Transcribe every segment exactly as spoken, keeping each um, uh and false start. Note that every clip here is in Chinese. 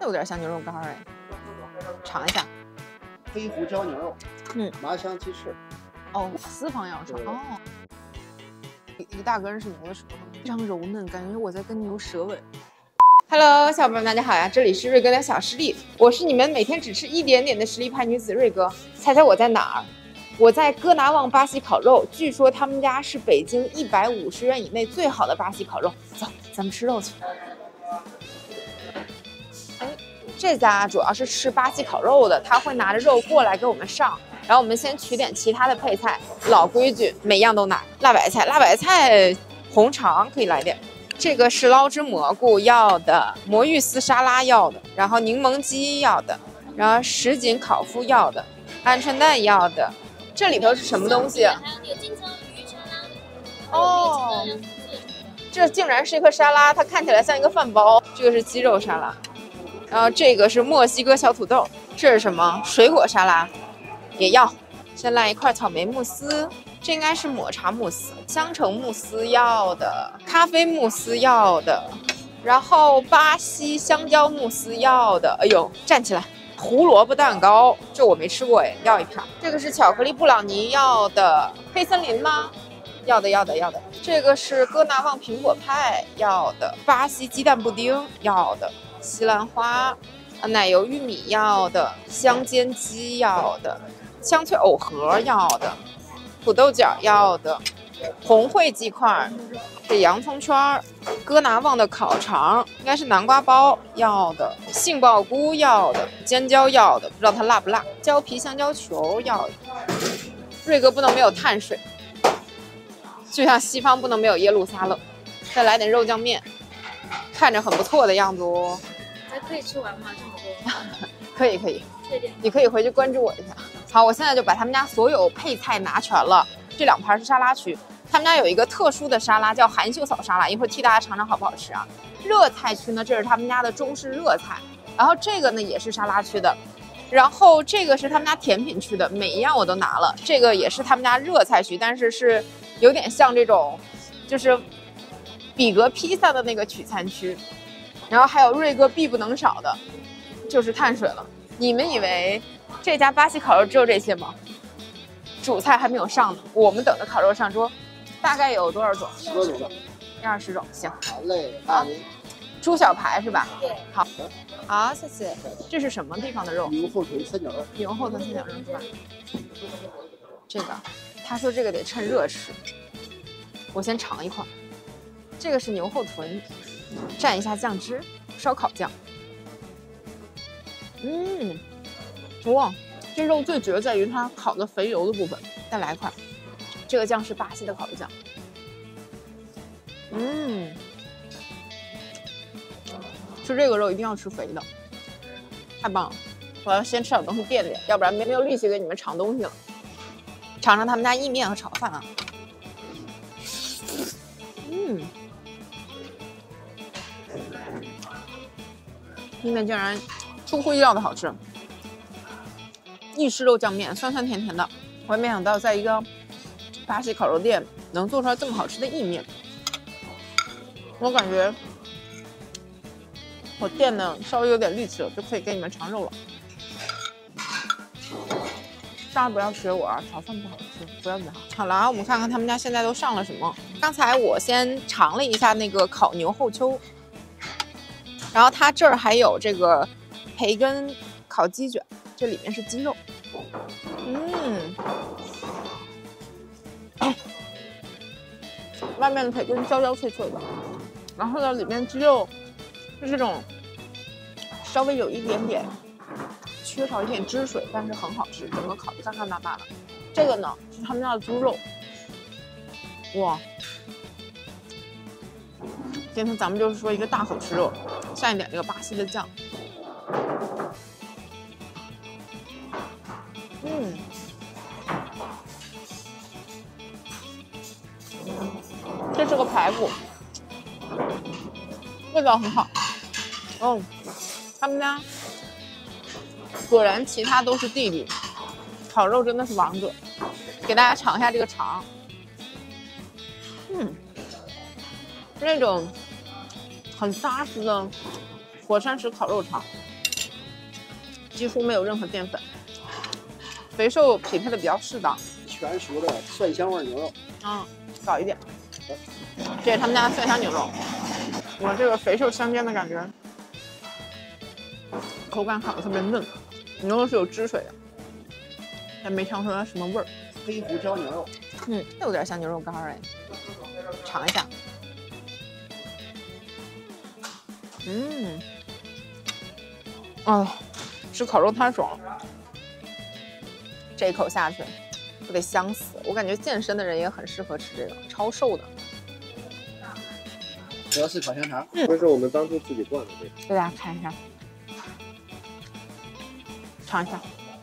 有点像牛肉干哎，尝一下。 黑胡椒牛肉， 嗯， 麻香鸡翅。 哦，私房羊肠哦。一大根是牛的舌头，非常柔嫩，感觉我在跟牛舌吻。Hello， 小伙伴们，大家好呀！这里是瑞哥的小实力，我是你们每天只吃一点点的实力派女子瑞哥。猜猜我在哪儿？我在哥拿旺巴西烤肉，据说他们家是北京一百五十元以内最好的巴西烤肉。走，咱们吃肉去。哎，这家主要是吃巴西烤肉的，他会拿着肉过来给我们上，然后我们先取点其他的配菜，老规矩，每样都拿。辣白菜，辣白菜红肠可以来点。这个是捞汁蘑菇要的，魔芋丝沙拉要的，然后柠檬鸡要的，然后什锦烤麸要的，鹌鹑蛋要的。这里头是什么东西？ 还有那个金枪鱼沙拉。 哦，这竟然是一个沙拉，它看起来像一个饭包。这个是鸡肉沙拉，然后这个是墨西哥小土豆。这是什么？水果沙拉，也要。先来一块草莓慕斯。这应该是抹茶慕斯，香橙慕斯要的，咖啡慕斯要的，然后巴西香蕉慕斯要的。哎呦，站起来！胡萝卜蛋糕，这我没吃过哎，要一片。这个是巧克力布朗尼要的，黑森林吗？要的，要的，要的。这个是哥拿旺苹果派要的，巴西鸡蛋布丁要的，西兰花，奶油玉米要的，香煎鸡要的，香脆藕盒要的。土豆角要的，红烩鸡块，这洋葱圈，哥拿旺的烤肠，应该是南瓜包要的，杏鲍菇要的，尖椒要的，不知道它辣不辣，椒皮香蕉球要的。瑞哥不能没有碳水，就像西方不能没有耶路撒冷。再来点肉酱面，看着很不错的样子哦。 还可以吃完吗？这么多？ 可以可以， 确定。 你可以回去关注我一下。好，我现在就把他们家所有配菜拿全了。这两盘是沙拉区，他们家有一个特殊的沙拉叫含羞草沙拉，一会儿替大家尝尝好不好吃啊。热菜区呢，这是他们家的中式热菜，然后这个呢也是沙拉区的，然后这个是他们家甜品区的，每一样我都拿了。这个也是他们家热菜区，但是是有点像这种，就是比格披萨的那个取餐区。然后还有瑞哥必不能少的，就是碳水了。你们以为这家巴西烤肉只有这些吗？主菜还没有上呢，我们等着烤肉上桌。大概有多少种？ 十多种吧， 一二十种，行。 好嘞，那您猪小排是吧？ 对。 好，好，谢谢。这是什么地方的肉？ 牛后腿三角肉。 牛后腿三角肉是吧？这个，他说这个得趁热吃，我先尝一块。这个是牛后臀，蘸一下酱汁，烧烤酱。嗯，哇，这肉最绝在于它烤的肥油的部分。再来一块，这个酱是巴西的烤肉酱。嗯，吃这个肉一定要吃肥的，太棒了！我要先吃点东西垫垫，要不然没没有力气给你们尝东西了。尝尝他们家意面和炒饭啊。嗯，意面竟然出乎意料的好吃。意式肉酱面，酸酸甜甜的，我也没想到在一个巴西烤肉店能做出来这么好吃的意面。我感觉我垫的稍微有点力气了，就可以给你们尝肉了。大家不要学我啊，炒饭不好吃，不要紧。好了，我们看看他们家现在都上了什么。刚才我先尝了一下那个烤牛后丘，然后它这儿还有这个培根烤鸡卷。这里面是鸡肉，嗯，外面的培根焦焦脆脆的，然后呢，里面鸡肉是这种稍微有一点点缺少一点汁水，但是很好吃，整个烤的干干巴巴的。这个呢是他们家的猪肉，哇！今天咱们就是说一个大口吃肉，蘸一点这个巴西的酱。嗯，这是个排骨，味道很好。嗯，他们家果然其他都是弟弟，烤肉真的是王者。给大家尝一下这个肠，嗯，是那种很扎实的火山石烤肉肠，几乎没有任何淀粉，肥瘦匹配的比较适当。 全熟的蒜香味牛肉， 嗯，少一点。这是他们家的蒜香牛肉，我这个肥瘦相间的感觉，口感烤的特别嫩，牛肉是有汁水的，但没尝出来什么味儿。 黑胡椒牛肉， 嗯，有点像牛肉干哎，尝一下。嗯，哦，吃烤肉太爽了，这一口下去，我得香死。我感觉健身的人也很适合吃这个，超瘦的。 德式烤香肠， 嗯， 这是我们当初自己灌的这个。 给大家看一下，尝一下。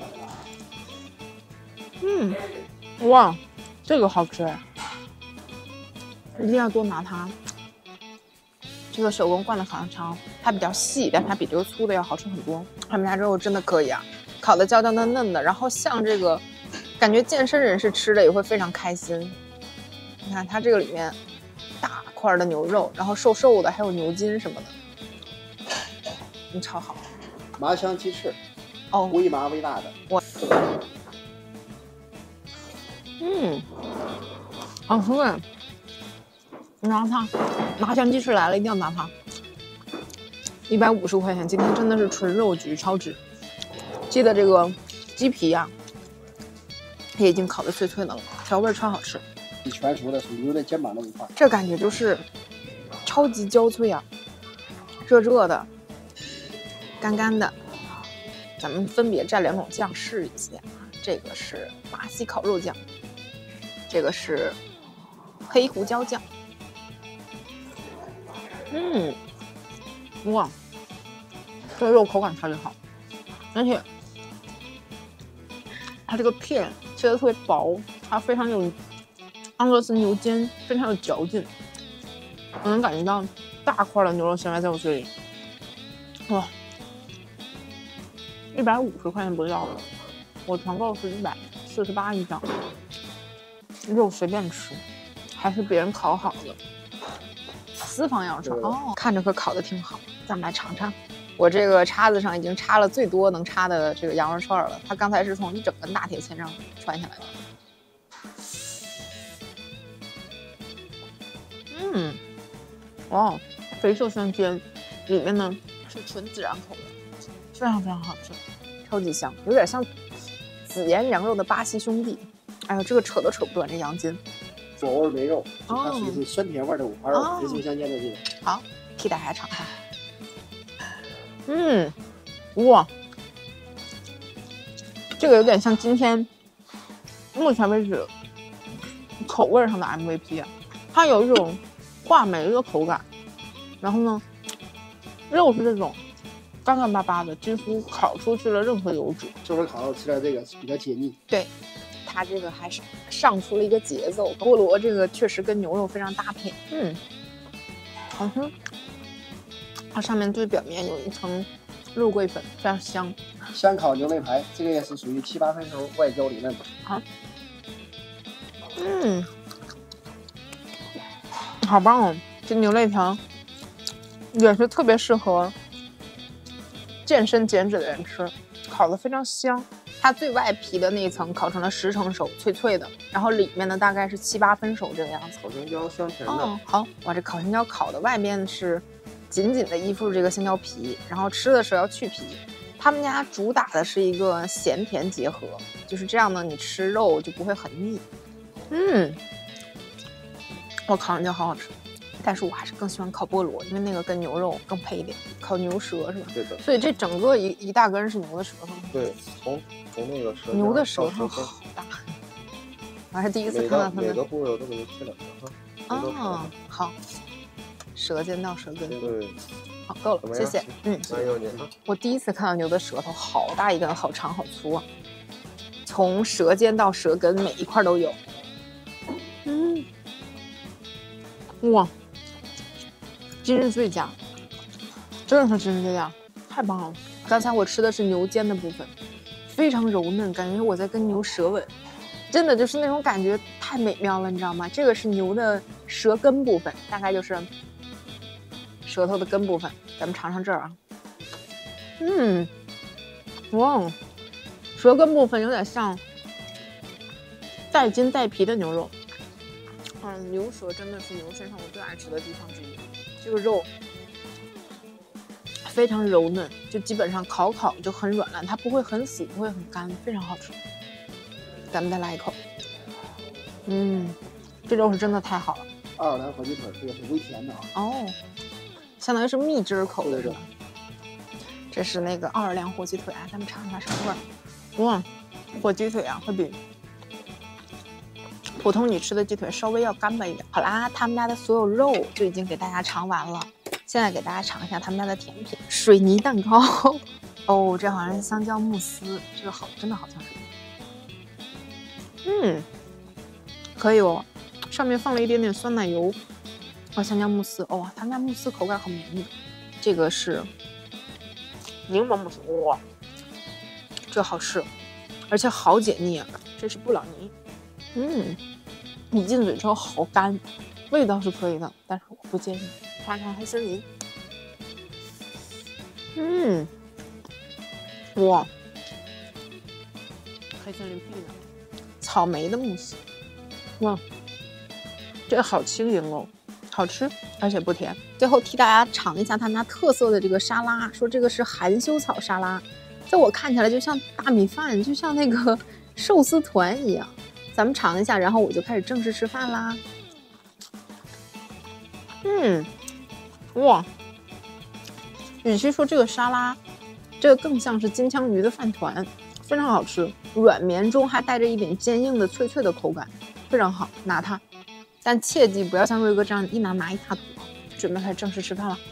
嗯，哇，这个好吃哎，一定要多拿它。这个手工灌的烤香肠，它比较细，但它比这个粗的要好吃很多。他们家肉真的可以啊，烤的焦焦嫩嫩的，然后像这个，感觉健身人士吃的也会非常开心。你看它这个里面大块的牛肉，然后瘦瘦的，还有牛筋什么的，嗯，超好。 麻香鸡翅， 哦， 微麻微辣的， 我，嗯，好吃哎！拿它，麻香鸡翅来了，一定要拿它。一百五十块钱，今天真的是纯肉局，超值。记得这个鸡皮呀、啊，也已经烤得脆脆的了，调味超好吃。 全熟的，属牛的肩膀那一块， 这感觉就是超级焦脆啊，热热的，干干的。咱们分别蘸两种酱试一下，这个是巴西烤肉酱，这个是黑胡椒酱。嗯，哇，这个肉口感特别好，而且它这个片切的特别薄，它非常有安格斯牛肩，非常有嚼劲，我能感觉到大块的牛肉纤维在我嘴里，哇！一百五十块钱不要了，我团购是一百四十八一张，肉随便吃，还是别人烤好的。私房羊肠哦，看着可烤的挺好，咱们来尝尝。我这个叉子上已经插了最多能插的这个羊肉串了，它刚才是从一整根大铁签上穿下来的。嗯，哇，肥瘦相间，里面呢是纯孜然口的。非常非常好吃，超级香，有点像紫盐羊肉的巴西兄弟。哎呦，这个扯都扯不断，这羊筋。 左味梅肉， 哦、 它属于是酸甜味的五花肉，肥瘦相间的这种。 好，替大家尝尝。嗯，哇，这个有点像今天目前为止口味上的 M V P 啊，它有一种话梅的口感，然后呢，肉是这种干干巴巴的，几乎烤出去了任何油脂。 这会儿烤肉吃点这个比较解腻。 对，它这个还是上出了一个节奏。菠萝这个确实跟牛肉非常搭配，嗯，好吃。它上面最表面有一层肉桂粉，非常香。 香烤牛肋排，这个也是属于七八分熟，外焦里嫩的。 好，嗯，好棒哦！这牛肋条也是特别适合健身减脂的人吃，烤得非常香。它最外皮的那一层烤成了十成熟，脆脆的，然后里面呢大概是七八分熟这个样子。 烤香蕉香甜的。 哦，好，哇，这烤香蕉烤的外面是紧紧的依附这个香蕉皮，然后吃的时候要去皮。他们家主打的是一个咸甜结合，就是这样呢，你吃肉就不会很腻。嗯，我烤香蕉好好吃。但是我还是更喜欢烤菠萝，因为那个跟牛肉更配一点。烤牛舌是吧？ 对的。 所以这整个一一大根是牛的舌头。 对，从从那个舌牛的舌头好大，我还是第一次看到它们。 每个部位我都给你切两根哈。 哦，好，舌尖到舌根。 对。 好，够了，谢谢。嗯， 哎呦你啊！ 我第一次看到牛的舌头，好大一根，好长好粗啊！从舌尖到舌根，每一块都有。嗯，哇！今日最佳，真的是今日最佳，太棒了！刚才我吃的是牛肩的部分，非常柔嫩，感觉我在跟牛舌吻，真的就是那种感觉太美妙了，你知道吗？这个是牛的舌根部分，大概就是舌头的根部分，咱们尝尝这儿啊。 嗯，哇，舌根部分有点像带筋带皮的牛肉。嗯，牛舌真的是牛身上我最爱吃的地方之一。这个肉非常柔嫩，就基本上烤烤就很软烂，它不会很死，不会很干，非常好吃。咱们再来一口。嗯，这肉是真的太好了。 奥尔良火鸡腿这个是微甜的啊。 哦，相当于是蜜汁口的对对是吧？这是那个奥尔良火鸡腿啊，咱们尝一下什么味儿。哇，火鸡腿啊，会比普通你吃的鸡腿稍微要干巴一点。好啦，他们家的所有肉就已经给大家尝完了，现在给大家尝一下他们家的甜品——水泥蛋糕。哦，这好像是香蕉慕斯，这个好，真的好像是。嗯，可以哦，上面放了一点点酸奶油。哦，香蕉慕斯，哦，他们家慕斯口感很绵密。这个是柠檬慕斯，哇，这好吃，而且好解腻啊！这是布朗尼。嗯，一进嘴之后好干，味道是可以的，但是我不建议。尝尝黑森林，嗯，哇，黑森林必呢，草莓的慕斯，哇，这个好轻盈哦，好吃而且不甜。最后替大家尝一下他们家特色的这个沙拉，说这个是含羞草沙拉，在我看起来就像大米饭，就像那个寿司团一样。咱们尝一下，然后我就开始正式吃饭啦。嗯，哇，与其说这个沙拉，这个更像是金枪鱼的饭团，非常好吃，软绵中还带着一点坚硬的脆脆的口感，非常好，拿它。但切记不要像瑞哥这样一拿拿一大坨。准备开始正式吃饭了。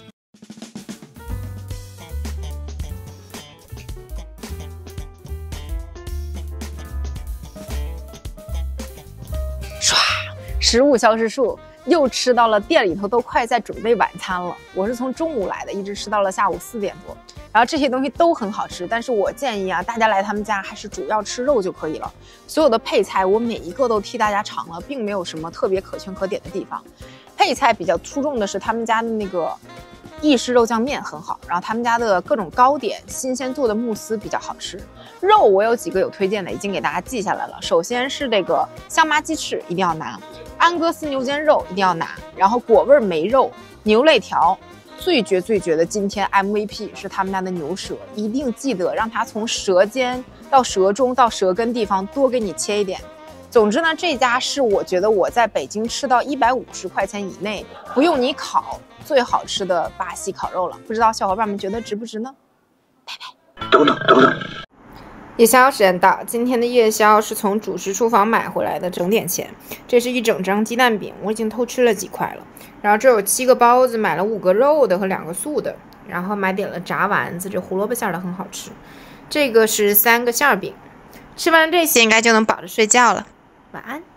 唰，十五小时数。又吃到了店里头都快在准备晚餐了。我是从中午来的，一直吃到了下午四点多。然后这些东西都很好吃，但是我建议啊，大家来他们家还是主要吃肉就可以了。所有的配菜我每一个都替大家尝了，并没有什么特别可圈可点的地方。配菜比较出众的是他们家的那个意式肉酱面很好，然后他们家的各种糕点、新鲜做的慕斯比较好吃。肉我有几个有推荐的，已经给大家记下来了。首先是这个香麻鸡翅一定要拿。安格斯牛肩肉一定要拿，然后果味梅肉、牛肋条，最绝最绝的今天 M V P 是他们家的牛舌，一定记得让它从舌尖到舌中到舌根地方多给你切一点。总之呢，这家是我觉得我在北京吃到一百五十块钱以内，不用你烤，最好吃的巴西烤肉了。不知道小伙伴们觉得值不值呢？拜拜。等等等等。夜宵时间到，今天的夜宵是从主食厨房买回来的，整点钱。这是一整张鸡蛋饼，我已经偷吃了几块了。然后这有七个包子，买了五个肉的和两个素的，然后买点了炸丸子，这胡萝卜馅的很好吃。这个是三个馅饼，吃完这些应该就能饱着睡觉了。晚安。